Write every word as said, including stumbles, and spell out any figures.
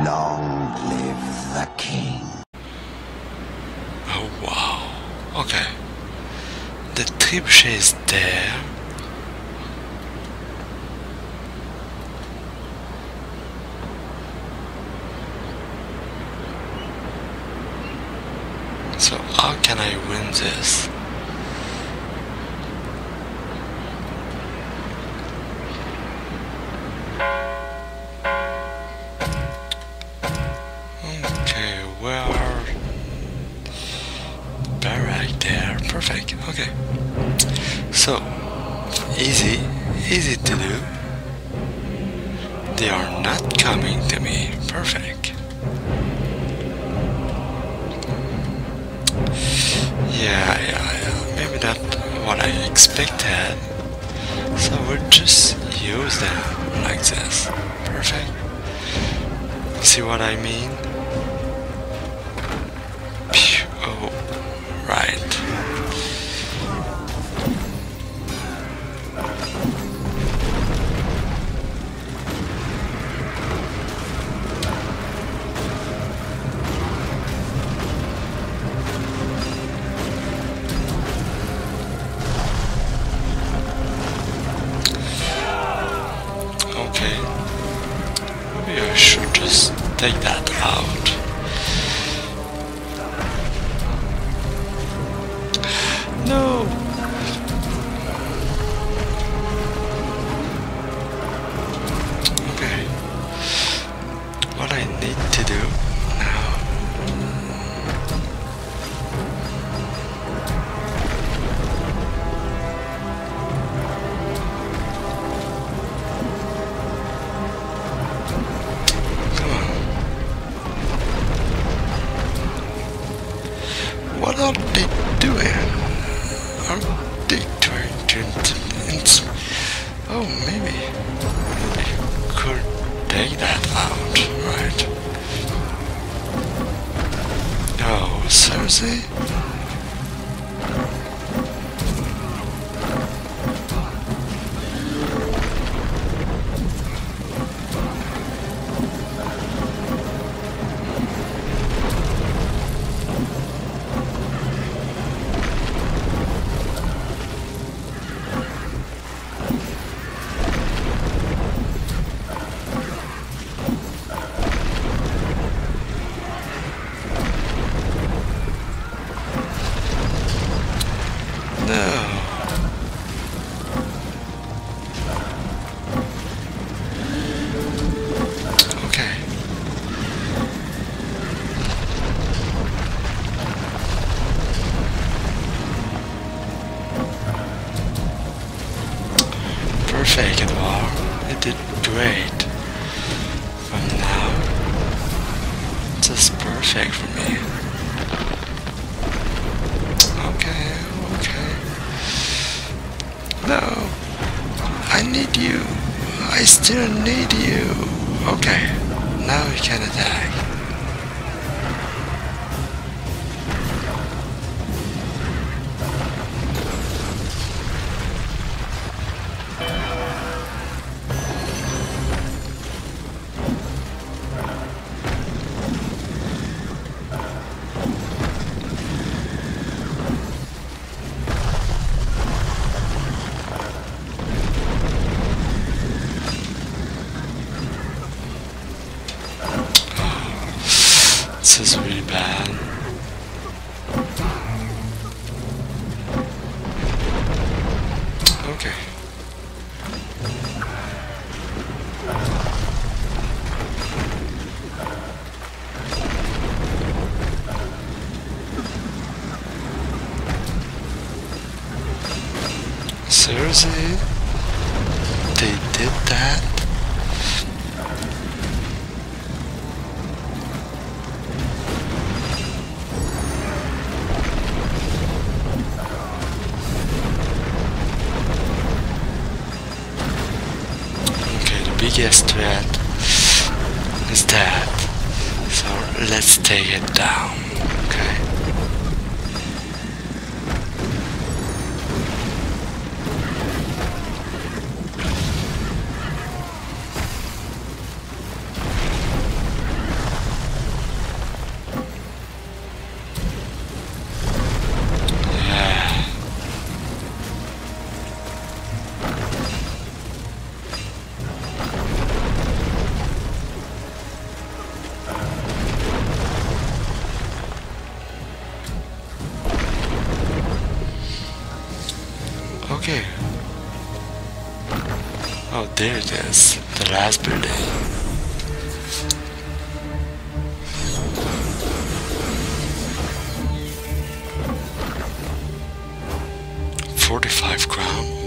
Long live the king. Oh wow. Okay. The trebuchet is there. So how can I win this? Okay, where are barrack there? Perfect. Okay. So easy, easy to do. They are not coming to me. Perfect. Yeah, yeah, yeah. Maybe not what I expected. So we'll just use them like this. Perfect. See what I mean? Phew. Oh, right. Okay. Maybe I should just take that out. No! Okay. What I need to do now. Come on. What are they doing? Are they trying to int- Oh, maybe. Maybe could take that out, right? Oh, seriously? No. Okay. Perfect, Edouard. You did great. From now, just perfect for me. Okay, okay. No, I need you. I still need you. Okay, now we can attack. This is really bad. Okay. Seriously? They did that? Biggest threat is that, so let's take it down. Okay. Oh, there it is, the last building. Forty-five crown.